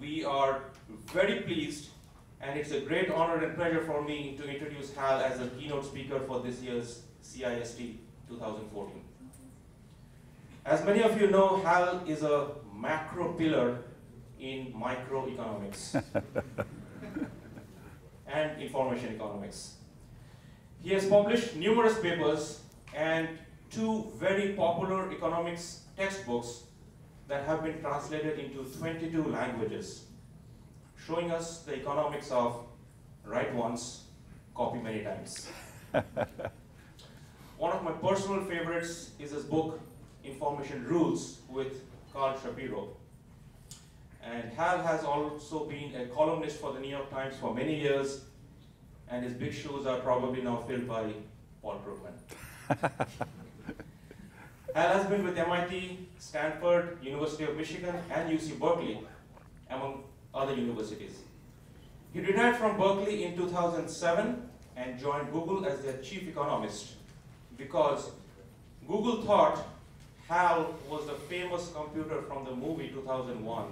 we are very pleased, and it's a great honor and pleasure for me to introduce Hal as a keynote speaker for this year's CIST 2014. As many of you know, Hal is a macro pillar in microeconomics and information economics. He has published numerous papers and 2 very popular economics textbooks that have been translated into 22 languages, showing us the economics of write once, copy many times. One of my personal favorites is his book, Information Rules, with Carl Shapiro. And Hal has also been a columnist for the New York Times for many years, and his big shoes are probably now filled by Paul Krugman. Hal has been with MIT, Stanford, University of Michigan, and UC Berkeley, among other universities. He retired from Berkeley in 2007 and joined Google as their chief economist because Google thought Hal was the famous computer from the movie 2001.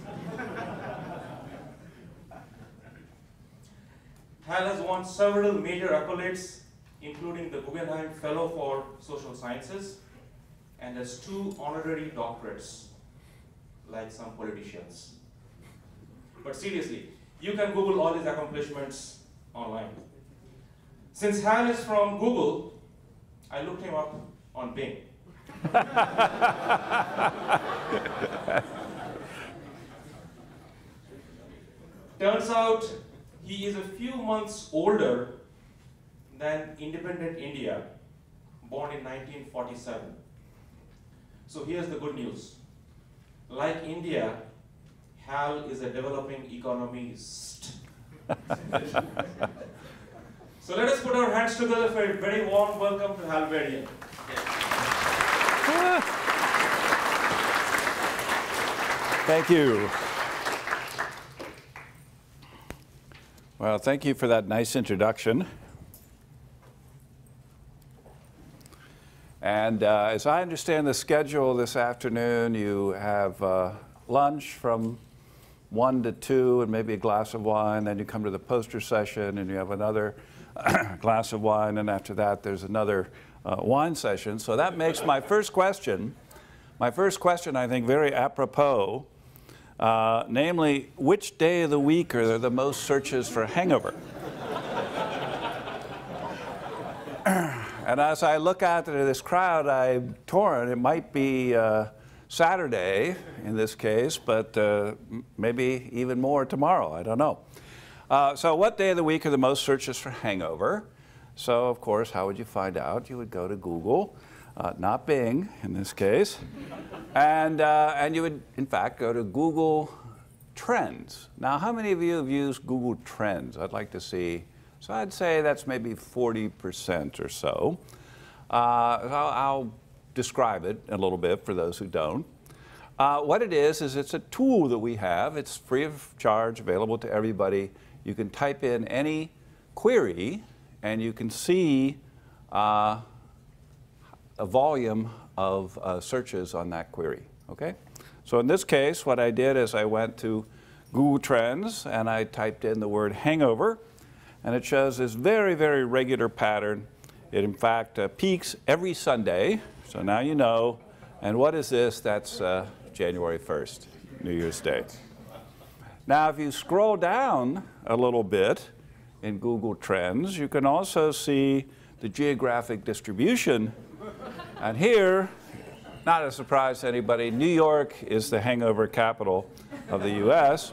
Hal has won several major accolades, including the Guggenheim Fellow for Social Sciences, and has 2 honorary doctorates, like some politicians. But seriously, you can Google all his accomplishments online. Since Hal is from Google, I looked him up on Bing. Turns out he is a few months older than independent India, born in 1947. So here's the good news. Like India, Hal is a developing economist. So let us put our hands together for a very warm welcome to Hal Varian. Thank you. Well, thank you for that nice introduction. And as I understand the schedule this afternoon, you have lunch from 1 to 2 and maybe a glass of wine. Then you come to the poster session and you have another glass of wine. And after that, there's another wine session. So that makes my first question, I think, very apropos. Namely, which day of the week are there the most searches for hangover? And as I look out at this crowd, I'm torn. It might be Saturday in this case, but maybe even more tomorrow. I don't know. So what day of the week are the most searches for hangover? So, of course, how would you find out? You would go to Google, not Bing in this case, and you would, in fact, go to Google Trends. Now, how many of you have used Google Trends? I'd like to see. So I'd say that's maybe 40% or so. I'll describe it a little bit for those who don't. What it is it's a tool that we have. It's free of charge, available to everybody. You can type in any query, and you can see a volume of searches on that query. Okay? So in this case, what I did is I went to Google Trends, and I typed in the word hangover. And it shows this very, very regular pattern. It, in fact, peaks every Sunday. So now you know. And what is this? That's January 1st, New Year's Day. Now, if you scroll down a little bit in Google Trends, you can also see the geographic distribution. And here, not a surprise to anybody, New York is the hangover capital of the US.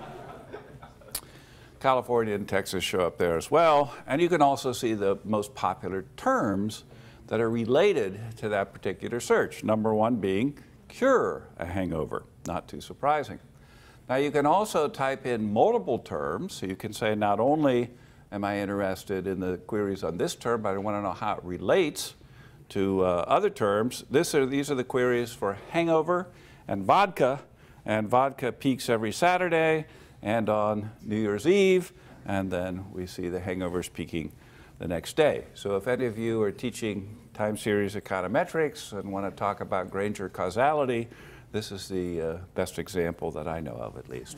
California and Texas show up there as well. And you can also see the most popular terms that are related to that particular search. Number 1 being cure a hangover, not too surprising. Now you can also type in multiple terms. So you can say, not only am I interested in the queries on this term, but I want to know how it relates to other terms. These are the queries for hangover and vodka peaks every Saturday and on New Year's Eve, and then we see the hangovers peaking the next day. So if any of you are teaching time series econometrics and want to talk about Granger causality, This is the best example that I know of, at least.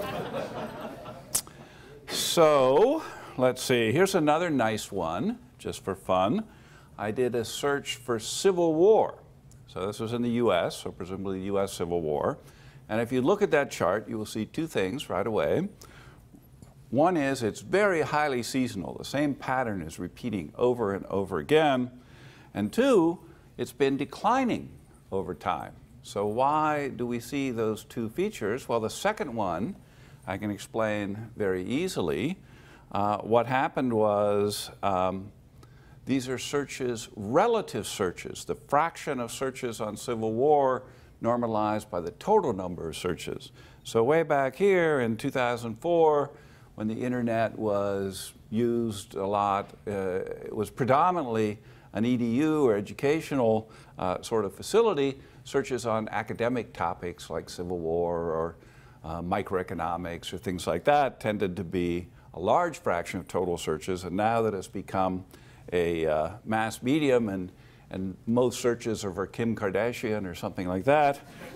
So, let's see. Here's another nice one, just for fun. I did a search for Civil War. So this was in the U.S., so presumably the U.S. Civil War. And if you look at that chart, you will see two things right away. One is it's very highly seasonal. The same pattern is repeating over and over again. And two, it's been declining over time. So why do we see those two features? Well, the second one I can explain very easily. What happened was these are searches, relative searches, the fraction of searches on Civil War normalized by the total number of searches. So way back here in 2004, when the internet was used a lot, it was predominantly an EDU or educational sort of facility. Searches on academic topics like Civil War or microeconomics or things like that tended to be a large fraction of total searches. And now that it's become a mass medium and most searches are for Kim Kardashian or something like that,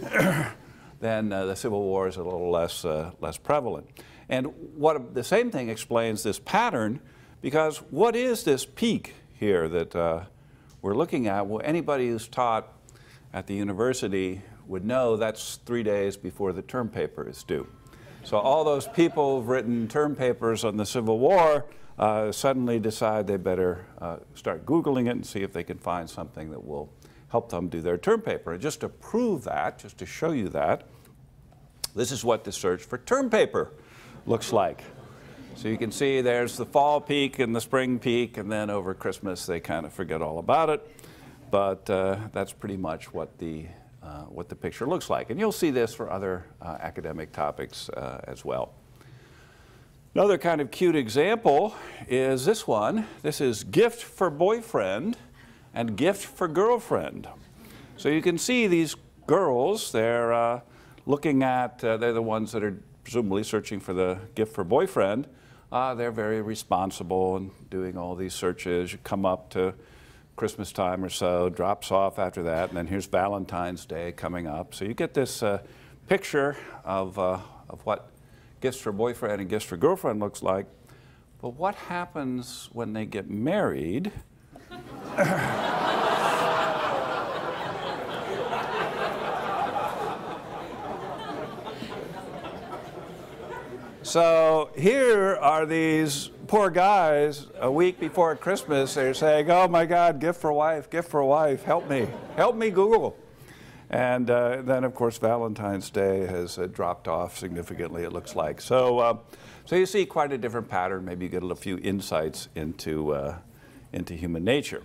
then the Civil War is a little less prevalent. And the same thing explains this pattern, because what is this peak here that we're looking at? Well, anybody who's taught at the university would know that's 3 days before the term paper is due. So all those people who've written term papers on the Civil War suddenly decide they better start Googling it and see if they can find something that will help them do their term paper. And just to prove that, just to show you that, this is what the search for term paper looks like. So you can see there's the fall peak and the spring peak, and then over Christmas they kind of forget all about it. But that's pretty much what the picture looks like. And you'll see this for other academic topics as well. Another kind of cute example is this one. This is gift for boyfriend and gift for girlfriend. So you can see these girls, they're looking at, they're the ones that are presumably searching for the gift for boyfriend. They're very responsible and doing all these searches. You come up to Christmas time or so, drops off after that, and then here's Valentine's Day coming up. So you get this picture of what gifts for boyfriend and gifts for girlfriend looks like. But what happens when they get married? So here are these poor guys a week before Christmas. They're saying, oh my God, gift for wife, help me Google. And then of course Valentine's Day has dropped off significantly, it looks like. So you see quite a different pattern. Maybe you get a few insights into human nature.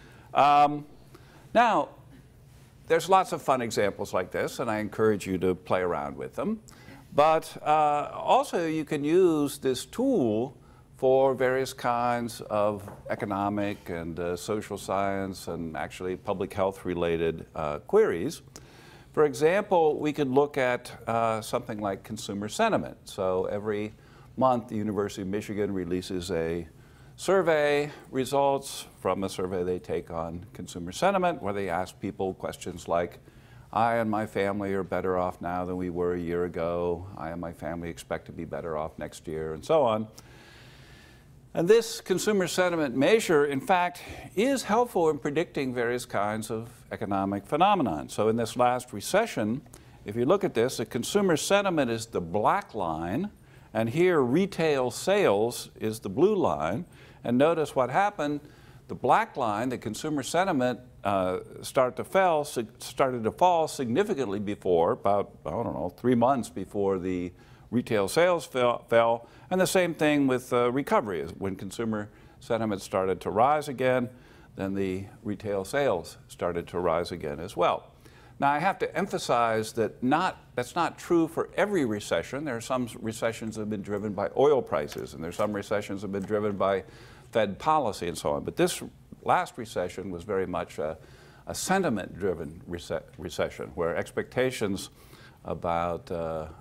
Now, there's lots of fun examples like this, and I encourage you to play around with them. But also you can use this tool for various kinds of economic and social science and actually public health related queries. For example, we could look at something like consumer sentiment. So every month the University of Michigan releases a survey results from a survey they take on consumer sentiment, where they ask people questions like, I and my family are better off now than we were a year ago. I and my family expect to be better off next year, and so on. And this consumer sentiment measure, in fact, is helpful in predicting various kinds of economic phenomenon. So in this last recession, if you look at this, the consumer sentiment is the black line, and here retail sales is the blue line. And notice what happened. The black line, the consumer sentiment, started to fall significantly before, about, I don't know, 3 months before the retail sales fell. And the same thing with recovery. When consumer sentiment started to rise again, then the retail sales started to rise again as well. Now, I have to emphasize that that's not true for every recession. There are some recessions that have been driven by oil prices, and there's some recessions that have been driven by Fed policy and so on. But this last recession was very much a sentiment-driven recession, where expectations about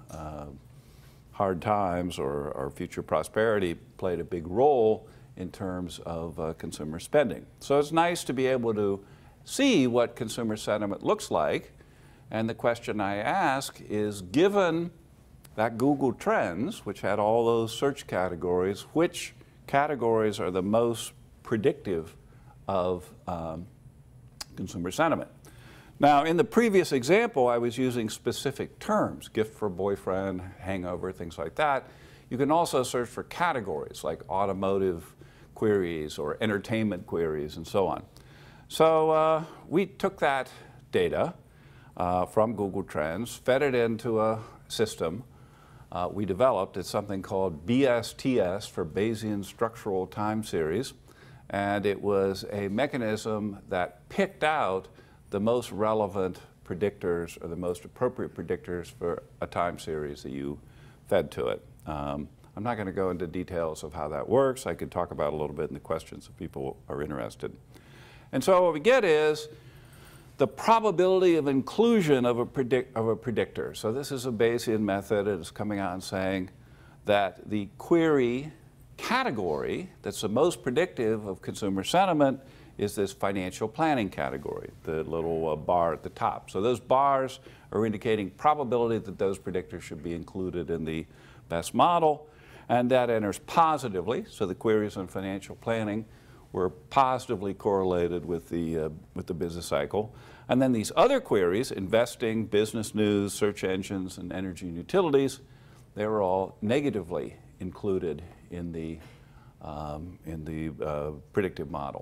hard times or future prosperity played a big role in terms of consumer spending. So it's nice to be able to see what consumer sentiment looks like And the question I ask is, given that Google Trends, which had all those search categories, which categories are the most predictive of consumer sentiment? Now, in the previous example, I was using specific terms, gift for boyfriend, hangover, things like that. You can also search for categories like automotive queries or entertainment queries and so on. So we took that data from Google Trends, fed it into a system we developed. It's something called BSTS, for Bayesian Structural Time Series. And it was a mechanism that picked out the most relevant predictors or the most appropriate predictors for a time series that you fed to it. I'm not going to go into details of how that works. I could talk about it a little bit in the questions if people are interested. And so what we get is the probability of inclusion of a predictor. So this is a Bayesian method. It's coming out and saying that the query category that's the most predictive of consumer sentiment is this financial planning category, the little bar at the top. So those bars are indicating probability that those predictors should be included in the best model, and that enters positively. So the queries on financial planning were positively correlated with the business cycle. And then these other queries, investing, business news, search engines, and energy and utilities, they were all negatively included in the predictive model.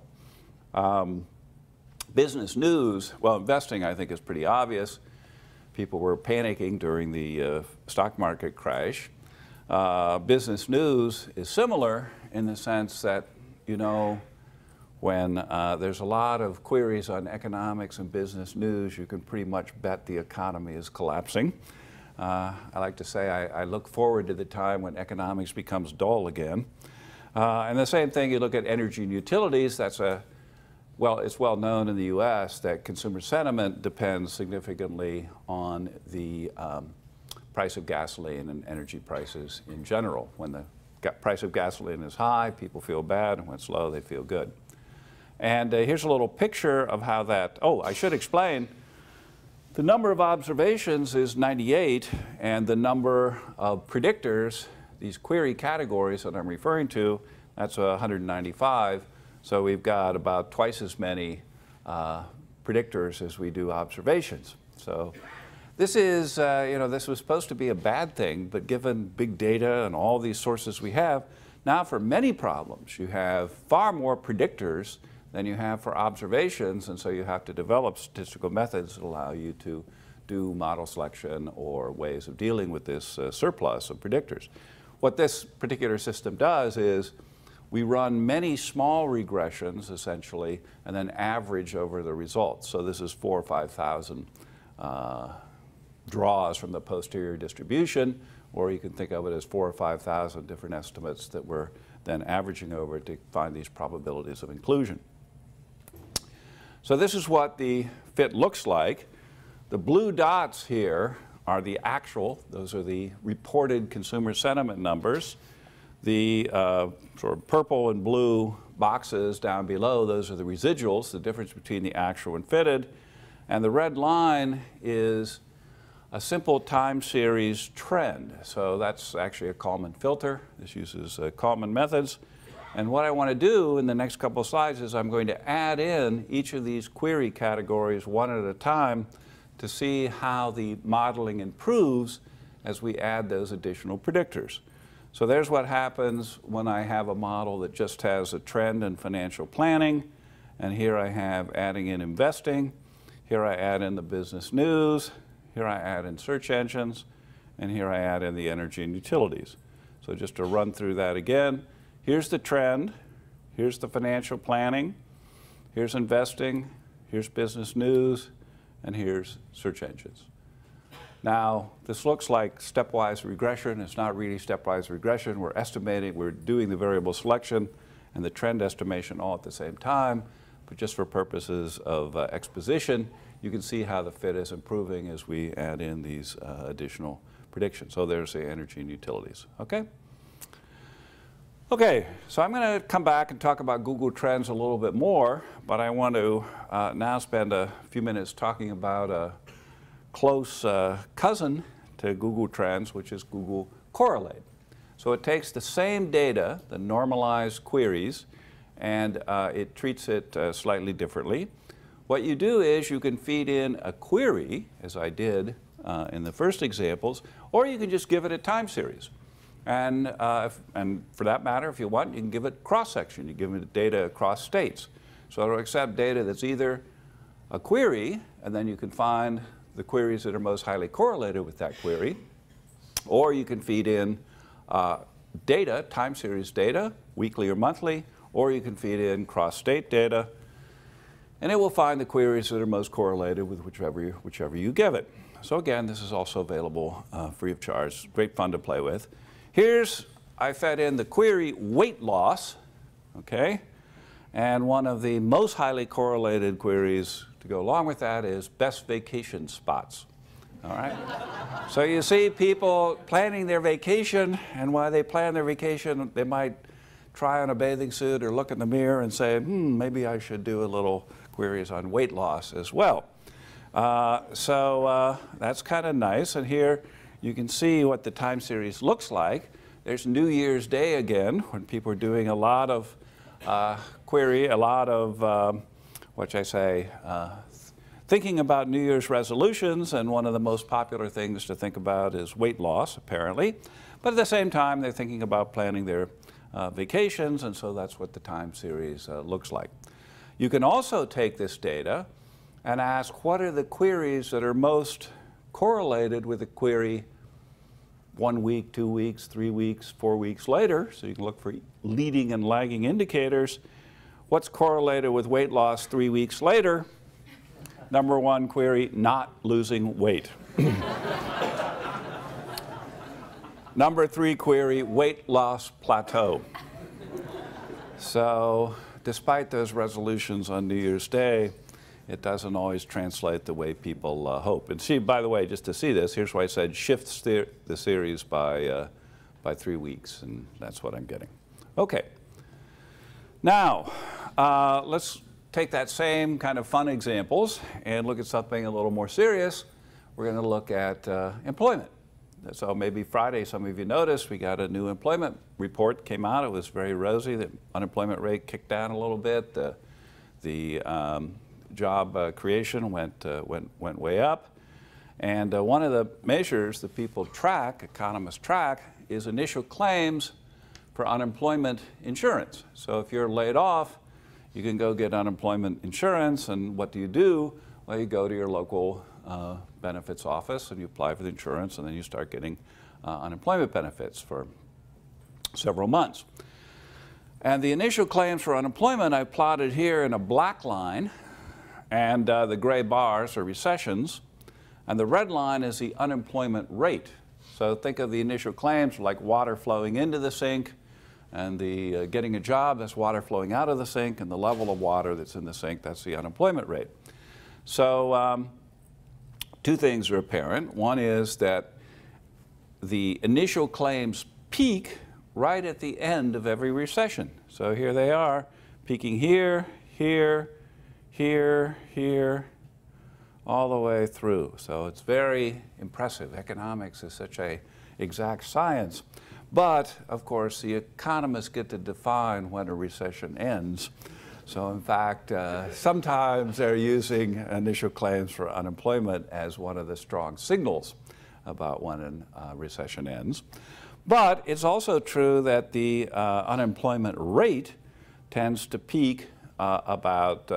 Business news, well, investing I think is pretty obvious. People were panicking during the stock market crash. Business news is similar in the sense that, you know, when there's a lot of queries on economics and business news, you can pretty much bet the economy is collapsing. I like to say I look forward to the time when economics becomes dull again. And the same thing, you look at energy and utilities, that's well, it's well known in the US that consumer sentiment depends significantly on the price of gasoline and energy prices in general. When the price of gasoline is high, people feel bad, and when it's low, they feel good. And here's a little picture of how that, oh, I should explain, the number of observations is 98, and the number of predictors, these query categories that I'm referring to, that's 195. So we've got about twice as many predictors as we do observations. So this is, you know, this was supposed to be a bad thing, but given big data and all these sources we have, now for many problems, you have far more predictors than you have for observations, and so you have to develop statistical methods that allow you to do model selection or ways of dealing with this surplus of predictors. What this particular system does is we run many small regressions, essentially, and then average over the results. So this is 4,000 or 5,000 draws from the posterior distribution, or you can think of it as 4,000 or 5,000 different estimates that we're then averaging over to find these probabilities of inclusion. So this is what the fit looks like. The blue dots here are the actual, those are the reported consumer sentiment numbers. The sort of purple and blue boxes down below, those are the residuals, the difference between the actual and fitted. And the red line is a simple time series trend. So that's actually a Kalman filter. This uses Kalman methods. And what I want to do in the next couple of slides is I'm going to add in each of these query categories one at a time to see how the modeling improves as we add those additional predictors. So there's what happens when I have a model that just has a trend in financial planning. And here I have adding in investing. Here I add in the business news. Here I add in search engines. And here I add in the energy and utilities. So just to run through that again, here's the trend. Here's the financial planning. Here's investing. Here's business news. And here's search engines. Now, this looks like stepwise regression. It's not really stepwise regression. We're estimating, we're doing the variable selection and the trend estimation all at the same time. But just for purposes of exposition, you can see how the fit is improving as we add in these additional predictions. So there's the energy and utilities, okay? Okay, so I'm going to come back and talk about Google Trends a little bit more, but I want to now spend a few minutes talking about a close cousin to Google Trends, which is Google Correlate. So it takes the same data, the normalized queries, and it treats it slightly differently. What you do is you can feed in a query, as I did in the first examples, or you can just give it a time series. And for that matter, if you want, you can give it cross-section. You give it data across states. So it'll accept data that's either a query, and then you can find the queries that are most highly correlated with that query, or you can feed in data, time series data, weekly or monthly, or you can feed in cross-state data, and it will find the queries that are most correlated with whichever you give it. So again, this is also available free of charge. Great fun to play with. I fed in the query weight loss, okay? And one of the most highly correlated queries to go along with that is best vacation spots, all right? So you see people planning their vacation, and while they plan their vacation, they might try on a bathing suit or look in the mirror and say, maybe I should do a little queries on weight loss as well. So that's kind of nice, and here you can see what the time series looks like. There's New Year's Day again, when people are doing a lot of thinking about New Year's resolutions, and one of the most popular things to think about is weight loss, apparently. But at the same time, they're thinking about planning their vacations, and so that's what the time series looks like. You can also take this data and ask, what are the queries that are most correlated with the query 1 week, 2 weeks, 3 weeks, 4 weeks later? So you can look for leading and lagging indicators. What's correlated with weight loss 3 weeks later? Number one query, not losing weight. Number 3 query, weight loss plateau. So despite those resolutions on New Year's Day, it doesn't always translate the way people hope. And see, by the way, just to see this, here's why I said shifts the series by 3 weeks, and that's what I'm getting. Okay. Now, let's take that same kind of fun examples and look at something a little more serious. We're going to look at employment. So maybe Friday, some of you noticed, we got a new employment report came out. It was very rosy. The unemployment rate kicked down a little bit. The job creation went way up. And one of the measures that people track, economists track, is initial claims for unemployment insurance. So if you're laid off, you can go get unemployment insurance, and what do? Well, you go to your local benefits office and you apply for the insurance, and then you start getting unemployment benefits for several months. And the initial claims for unemployment I plotted here in a black line, and the gray bars are recessions, and the red line is the unemployment rate. So think of the initial claims like water flowing into the sink, and the getting a job, that's water flowing out of the sink, and the level of water that's in the sink, that's the unemployment rate. So two things are apparent. One is that the initial claims peak right at the end of every recession. So here they are, peaking here, here, here, here, all the way through. So it's very impressive. Economics is such an exact science. But, of course, the economists get to define when a recession ends. So, in fact, sometimes they're using initial claims for unemployment as one of the strong signals about when a recession ends. But it's also true that the unemployment rate tends to peak about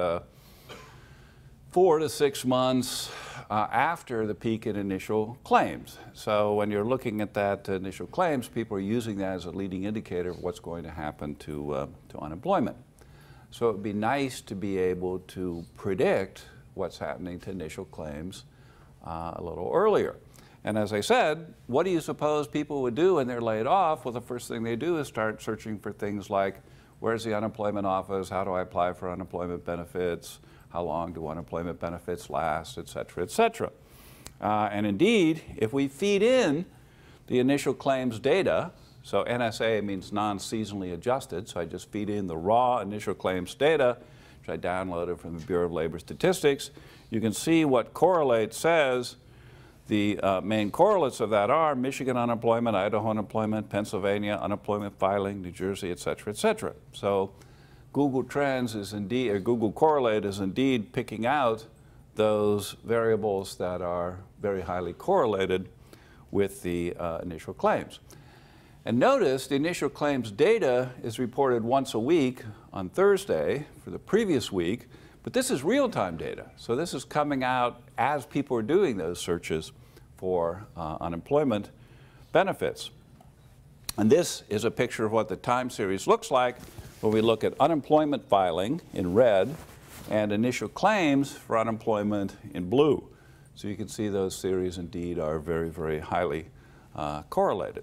4 to 6 months after the peak in initial claims. So when you're looking at that initial claims, people are using that as a leading indicator of what's going to happen to unemployment. So it would be nice to be able to predict what's happening to initial claims a little earlier. And as I said, what do you suppose people would do when they're laid off? Well, the first thing they do is start searching for things like, where's the unemployment office? How do I apply for unemployment benefits? How long do unemployment benefits last, et cetera, et cetera. And indeed, if we feed in the initial claims data, so NSA means non-seasonally adjusted, so I just feed in the raw initial claims data, which I downloaded from the Bureau of Labor Statistics, you can see what Correlate says The main correlates of that are Michigan unemployment, Idaho unemployment, Pennsylvania unemployment filing, New Jersey, et cetera, et cetera. So Google Trends is indeed, or Google Correlate is indeed picking out those variables that are very highly correlated with the initial claims. And notice the initial claims data is reported once a week on Thursday for the previous week, but this is real-time data. So this is coming out as people are doing those searches for unemployment benefits. And this is a picture of what the time series looks like when we look at unemployment filing in red and initial claims for unemployment in blue. So you can see those series indeed are very, very highly correlated.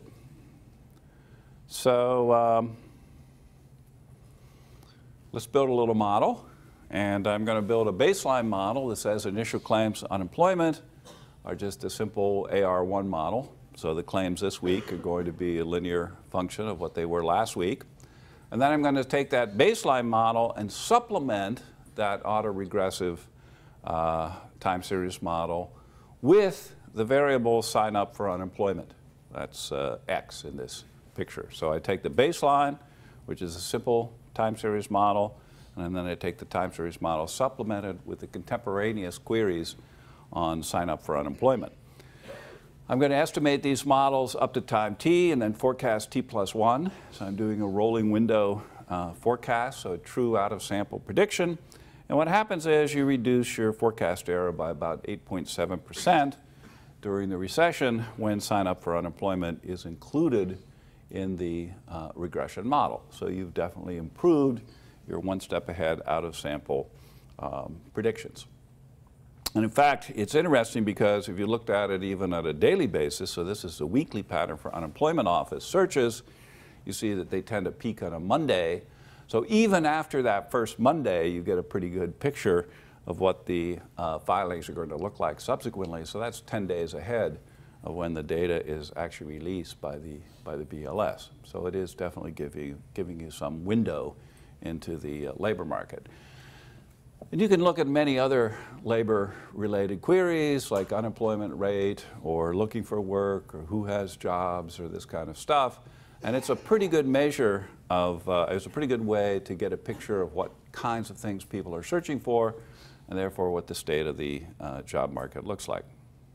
So let's build a little model. And I'm going to build a baseline model that says initial claims unemployment are just a simple AR1 model. So the claims this week are going to be a linear function of what they were last week. And then I'm going to take that baseline model and supplement that autoregressive time series model with the variable sign up for unemployment. That's X in this picture. So I take the baseline, which is a simple time series model, and then I take the time series model supplemented with the contemporaneous queries on sign up for unemployment. I'm going to estimate these models up to time t and then forecast t+1. So I'm doing a rolling window forecast, so a true out-of-sample prediction. And what happens is you reduce your forecast error by about 8.7% during the recession when sign up for unemployment is included in the regression model. So you've definitely improved your one step ahead out-of-sample predictions. And in fact, it's interesting because if you looked at it even at a daily basis, so this is the weekly pattern for unemployment office searches, you see that they tend to peak on a Monday. So even after that first Monday, you get a pretty good picture of what the filings are going to look like subsequently. So that's 10 days ahead of when the data is actually released by the BLS. So it is definitely giving you some window into the labor market. And you can look at many other labor-related queries like unemployment rate or looking for work or who has jobs or this kind of stuff. And it's a pretty good measure of, it's a pretty good way to get a picture of what kinds of things people are searching for and therefore what the state of the job market looks like.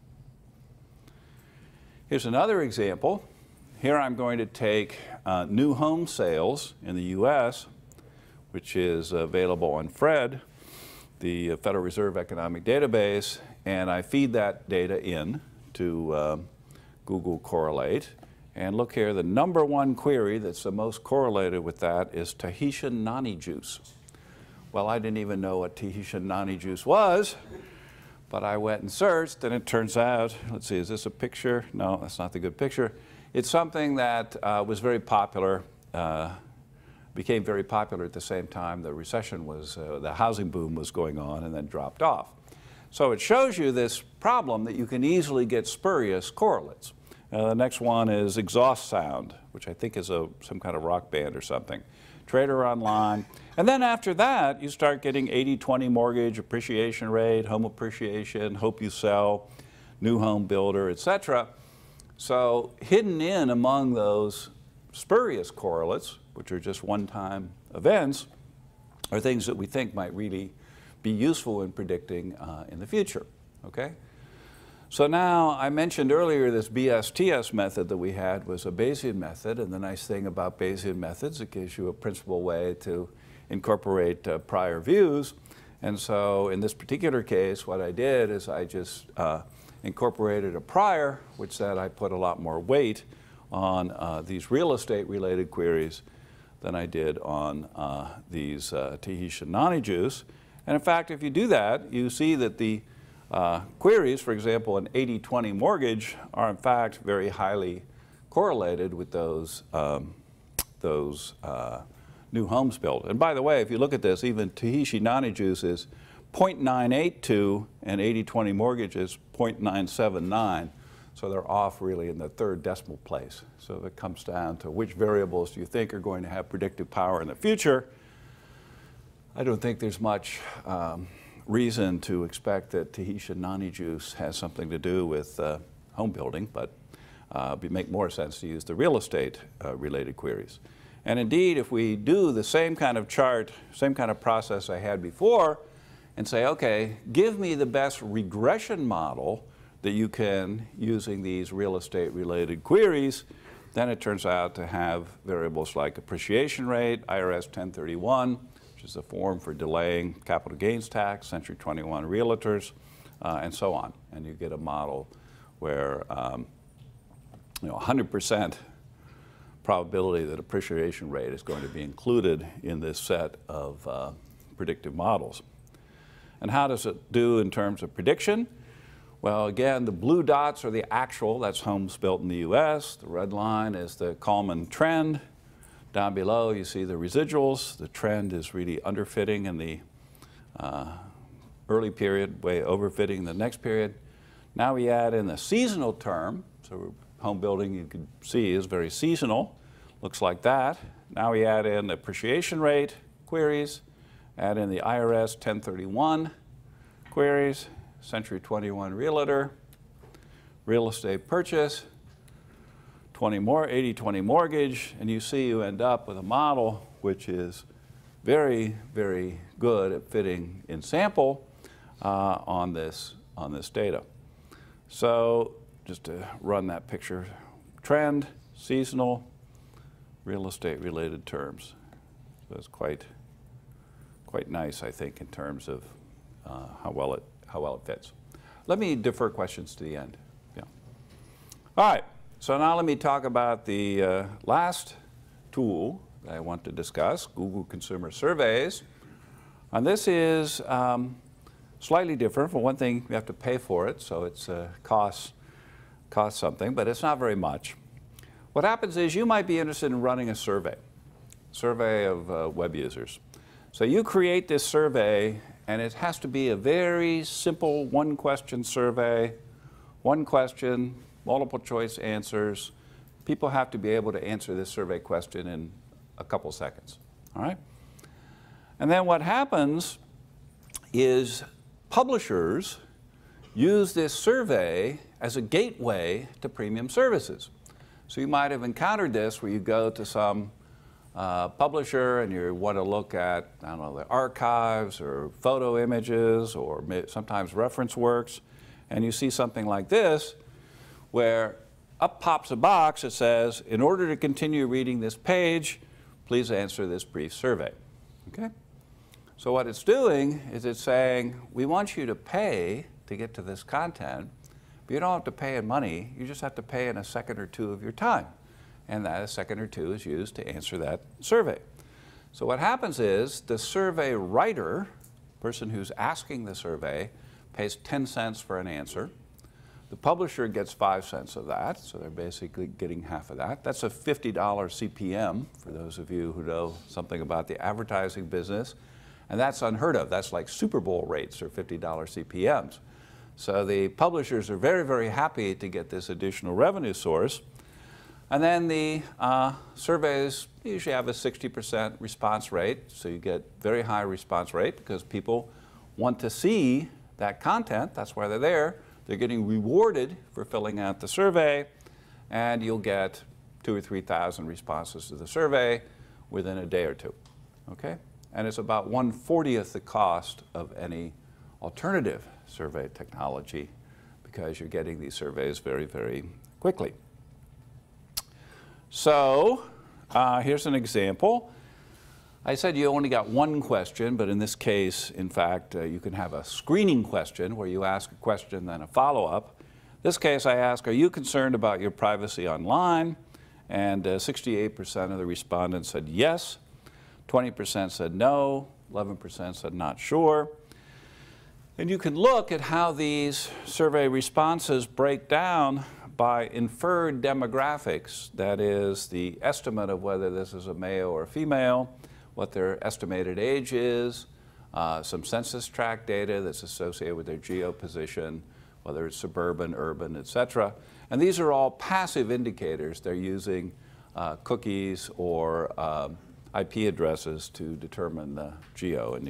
Here's another example. Here I'm going to take new home sales in the US, which is available on FRED, the Federal Reserve Economic Database, and I feed that data in to Google Correlate. And look here, the #1 query that's the most correlated with that is Tahitian nani juice. Well, I didn't even know what Tahitian nani juice was, but I went and searched, and it turns out, let's see, is this a picture? No, that's not the good picture. It's something that was very popular, became very popular at the same time the recession was, the housing boom was going on and then dropped off. So it shows you this problem that you can easily get spurious correlates. The next one is exhaust sound, which I think is some kind of rock band or something. Trader online. And then after that, you start getting 80-20 mortgage, appreciation rate, home appreciation, hope you sell, new home builder, etc. So hidden in among those spurious correlates, which are just one-time events, are things that we think might really be useful in predicting in the future, okay? So now, I mentioned earlier this BSTS method that we had was a Bayesian method, and the nice thing about Bayesian methods, it gives you a principal way to incorporate prior views. And so in this particular case, what I did is I just incorporated a prior, which said I put a lot more weight on these real estate related queries than I did on these Tahitian nani juice. And in fact, if you do that, you see that the queries, for example, an 80-20 mortgage, are in fact very highly correlated with those new homes built. And by the way, if you look at this, even Tahitian nani juice is 0.982 and 80-20 mortgage is 0.979. So they're off really in the third decimal place. So if it comes down to which variables do you think are going to have predictive power in the future, I don't think there's much reason to expect that Tahitian nani juice has something to do with home building, but it make more sense to use the real estate related queries. And indeed, if we do the same kind of chart, same kind of process I had before, and say, okay, give me the best regression model that you can using these real estate related queries, then it turns out to have variables like appreciation rate, IRS 1031, which is a form for delaying capital gains tax, Century 21 realtors, and so on. And you get a model where 100% probability that appreciation rate is going to be included in this set of predictive models. And how does it do in terms of prediction? Well, again, the blue dots are the actual, that's homes built in the US. The red line is the Kalman trend. Down below, you see the residuals. The trend is really underfitting in the early period, way overfitting in the next period. Now we add in the seasonal term. So home building, you can see, is very seasonal. Looks like that. Now we add in the appreciation rate queries, add in the IRS 1031 queries, Century 21 realtor, real estate purchase, 80-20 mortgage, and you see you end up with a model which is very, very good at fitting in sample on this data. So just to run that picture, trend, seasonal, real estate related terms. So it's quite nice, I think, in terms of how well it fits. Let me defer questions to the end. Yeah. All right, so now let me talk about the last tool that I want to discuss, Google Consumer Surveys. And this is slightly different. For one thing, you have to pay for it, so it's costs something, but it's not very much. What happens is you might be interested in running a survey of web users. So you create this survey, and it has to be a very simple one-question survey, one question, multiple choice answers. People have to be able to answer this survey question in a couple seconds, all right? And then what happens is publishers use this survey as a gateway to premium services. So you might have encountered this where you go to some publisher and you want to look at, I don't know, the archives or photo images or sometimes reference works, and you see something like this where up pops a box that says, in order to continue reading this page, please answer this brief survey, okay? So what it's doing is it's saying, we want you to pay to get to this content, but you don't have to pay in money, you just have to pay in a second or two of your time. And that a second or two is used to answer that survey. So what happens is the survey writer, person who's asking the survey, pays 10 cents for an answer. The publisher gets 5 cents of that, so they're basically getting half of that. That's a $50 CPM, for those of you who know something about the advertising business. And that's unheard of. That's like Super Bowl rates or $50 CPMs. So the publishers are very, very happy to get this additional revenue source. And then the surveys usually have a 60% response rate, so you get very high response rate because people want to see that content. That's why they're there. They're getting rewarded for filling out the survey, and you'll get 2,000 or 3,000 responses to the survey within a day or two, okay? And it's about 1/40th the cost of any alternative survey technology because you're getting these surveys very, very quickly. So here's an example. I said you only got one question, but in this case, in fact, you can have a screening question where you ask a question, then a follow-up. In this case, I ask, are you concerned about your privacy online? And 68% of the respondents said yes, 20% said no, 11% said not sure. And you can look at how these survey responses break down by inferred demographics, that is the estimate of whether this is a male or a female, what their estimated age is, some census tract data that's associated with their geo position, whether it's suburban, urban, etc. And these are all passive indicators. They're using cookies or IP addresses to determine the geo, and you get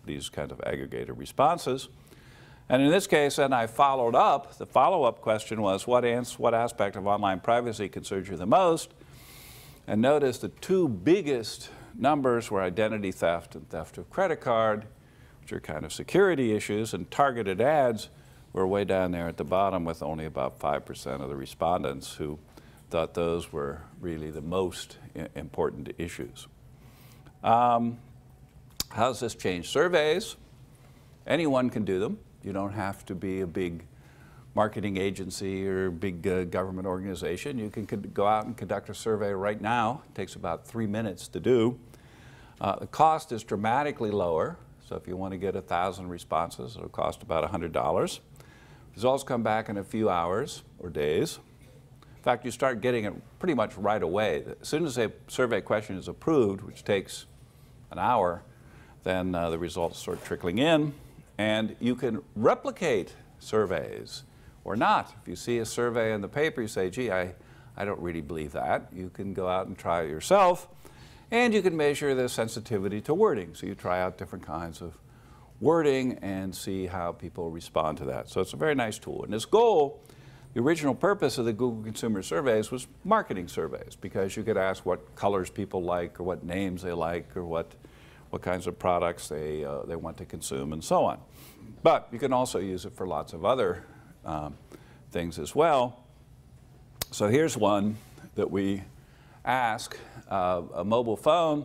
these kind of aggregated responses. And in this case, then I followed up. The follow-up question was, what aspect of online privacy concerns you the most? And notice the two biggest numbers were identity theft and theft of credit card, which are kind of security issues, and targeted ads were way down there at the bottom with only about 5% of the respondents who thought those were really the most important issues. How does this change surveys? Anyone can do them. You don't have to be a big marketing agency or a big government organization. You can go out and conduct a survey right now. It takes about 3 minutes to do. The cost is dramatically lower. So if you want to get 1,000 responses, it'll cost about $100. Results come back in a few hours or days. In fact, you start getting it pretty much right away. As soon as a survey question is approved, which takes an hour, then the results start trickling in. And you can replicate surveys or not. If you see a survey in the paper, you say, gee, I don't really believe that. You can go out and try it yourself. And you can measure the sensitivity to wording. So you try out different kinds of wording and see how people respond to that. So it's a very nice tool. And its goal, the original purpose of the Google Consumer Surveys was marketing surveys, because you could ask what colors people like or what names they like or what kinds of products they want to consume and so on. But you can also use it for lots of other things as well. So here's one that we ask. A mobile phone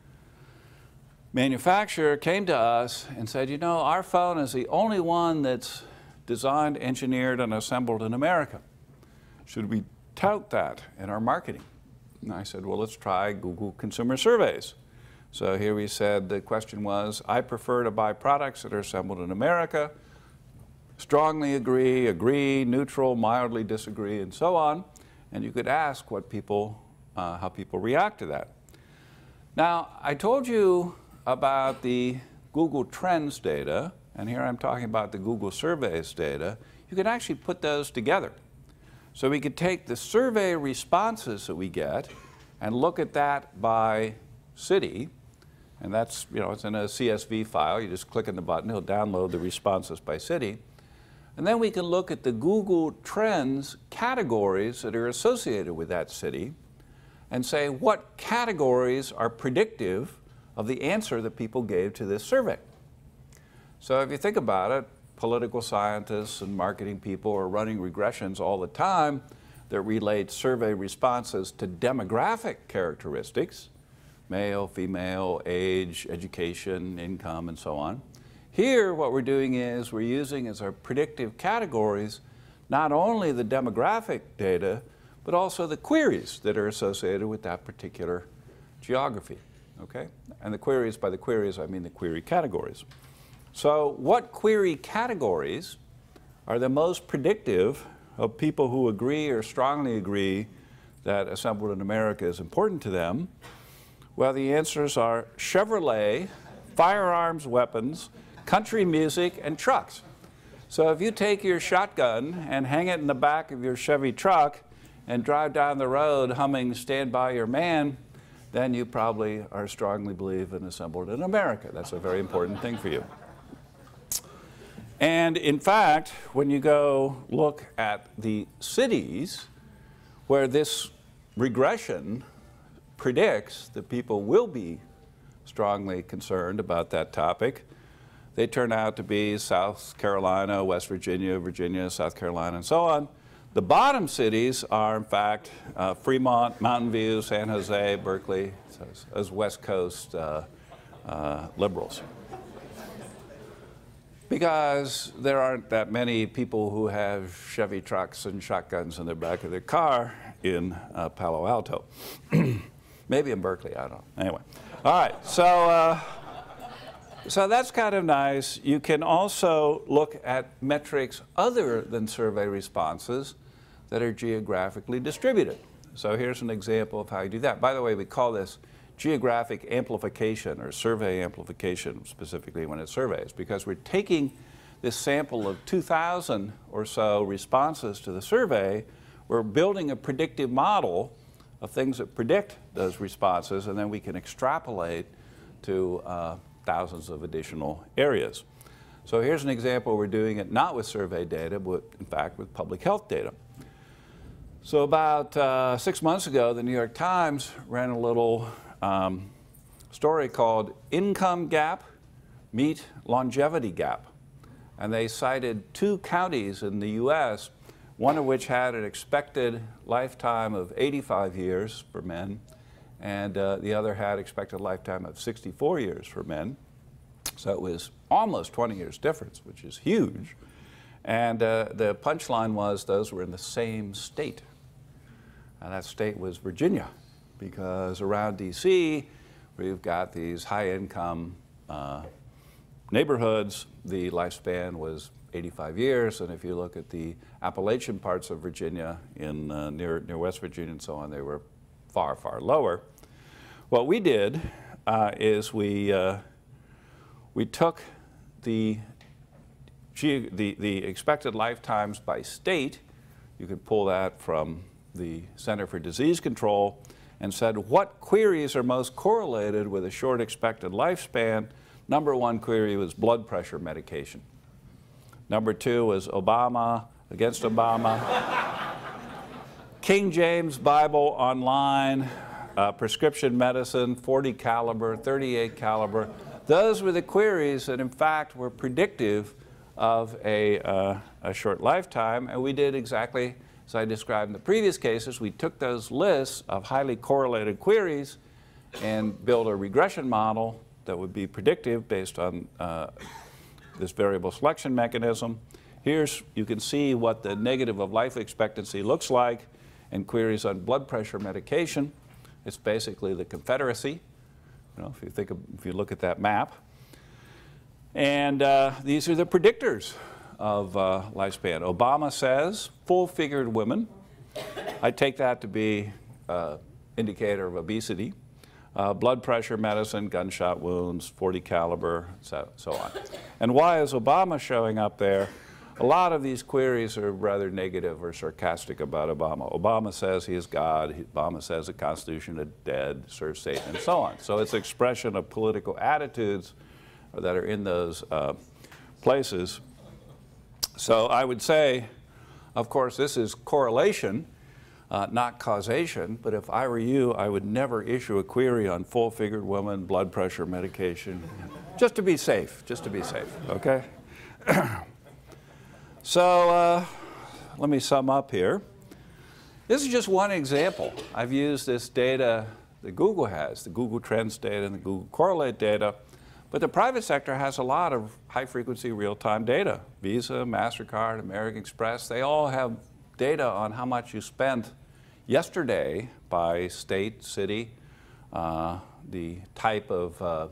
manufacturer came to us and said, you know, our phone is the only one that's designed, engineered, and assembled in America. Should we tout that in our marketing? And I said, well, let's try Google Consumer Surveys. So here we said the question was, I prefer to buy products that are assembled in America. Strongly agree, agree, neutral, mildly disagree, and so on. And you could ask what people, how people react to that. Now, I told you about the Google Trends data, and here I'm talking about the Google Surveys data. You can actually put those together. So we could take the survey responses that we get and look at that by city. And that's, you know, it's in a CSV file. You just click on the button, it'll download the responses by city. And then we can look at the Google Trends categories that are associated with that city and say what categories are predictive of the answer that people gave to this survey. So if you think about it, political scientists and marketing people are running regressions all the time that relate survey responses to demographic characteristics, male, female, age, education, income, and so on. Here, what we're doing is we're using as our predictive categories not only the demographic data, but also the queries that are associated with that particular geography, okay? And the queries, by the queries, I mean the query categories. So what query categories are the most predictive of people who agree or strongly agree that assembled in America is important to them? Well, the answers are Chevrolet, firearms, weapons, country music, and trucks. So if you take your shotgun and hang it in the back of your Chevy truck and drive down the road humming Stand By Your Man, then you probably are strongly believe in assembled in America. That's a very important thing for you. And in fact, when you go look at the cities where this regression predicts that people will be strongly concerned about that topic, they turn out to be South Carolina, West Virginia, Virginia, South Carolina, and so on. The bottom cities are, in fact, Fremont, Mountain View, San Jose, Berkeley, as West Coast liberals. Because there aren't that many people who have Chevy trucks and shotguns in the back of their car in Palo Alto. Maybe in Berkeley, I don't know. Anyway, all right, so that's kind of nice. You can also look at metrics other than survey responses that are geographically distributed. So here's an example of how you do that. By the way, we call this geographic amplification or survey amplification, specifically when it's surveys, because we're taking this sample of 2,000 or so responses to the survey, we're building a predictive model of things that predict those responses, and then we can extrapolate to thousands of additional areas. So here's an example. We're doing it not with survey data, but in fact with public health data. So about 6 months ago, the New York Times ran a little story called Income Gap Meet Longevity Gap. And they cited 2 counties in the US, one of which had an expected lifetime of 85 years for men, and the other had expected lifetime of 64 years for men. So it was almost 20 years difference, which is huge. And the punchline was those were in the same state. And that state was Virginia, because around DC, we've got these high-income neighborhoods. The lifespan was 85 years, and if you look at the Appalachian parts of Virginia, in near West Virginia and so on, they were far, far lower. What we did is we took the expected lifetimes by state. You could pull that from the Center for Disease Control, and said what queries are most correlated with a short expected lifespan. Number 1 query was blood pressure medication. Number 2 was Obama, against Obama. King James Bible online, prescription medicine, 40 caliber, 38 caliber. Those were the queries that in fact were predictive of a short lifetime, and we did exactly as I described in the previous cases. We took those lists of highly correlated queries and built a regression model that would be predictive based on this variable selection mechanism. Here's, you can see what the negative of life expectancy looks like in queries on blood pressure medication. It's basically the Confederacy, you know, if you look at that map. And these are the predictors of lifespan. Obama says full-figured women. I take that to be indicator of obesity. Blood pressure medicine, gunshot wounds, 40 caliber, so on. And why is Obama showing up there? A lot of these queries are rather negative or sarcastic about Obama. Obama says he is God. Obama says the Constitution is dead, serves Satan, and so on. So it's expression of political attitudes that are in those places. So I would say, of course, this is correlation, not causation, but if I were you, I would never issue a query on full-figured women, blood pressure medication, just to be safe, okay? So let me sum up here. This is just one example. I've used this data that Google has, the Google Trends data and the Google Correlate data, but the private sector has a lot of high-frequency real-time data. Visa, MasterCard, American Express, they all have data on how much you spent yesterday by state, city, the type of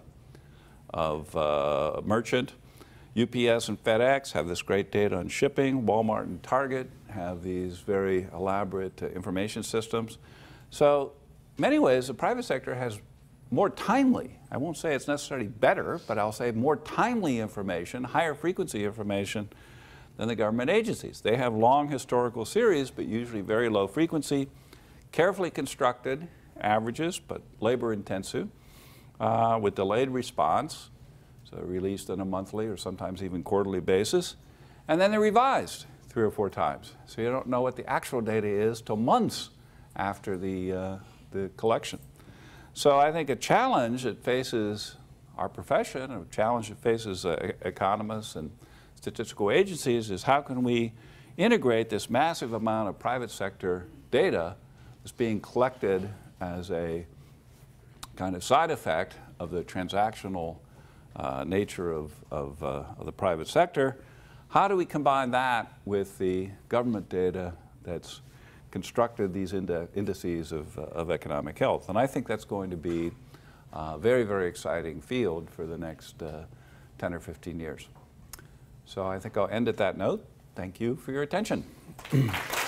merchant. UPS and FedEx have this great data on shipping. Walmart and Target have these very elaborate information systems. So in many ways, the private sector has more timely, I won't say it's necessarily better, but I'll say more timely information, higher frequency information than the government agencies. They have long historical series, but usually very low frequency, carefully constructed averages, but labor intensive, with delayed response, so released on a monthly or sometimes even quarterly basis, and then they're revised 3 or 4 times. So you don't know what the actual data is till months after the collection. So I think a challenge that faces our profession, a challenge that faces economists and statistical agencies is how can we integrate this massive amount of private sector data that's being collected as a kind of side effect of the transactional nature of the private sector. How do we combine that with the government data that's constructed these indices of economic health? And I think that's going to be a very, very exciting field for the next 10 or 15 years. So I think I'll end at that note. Thank you for your attention.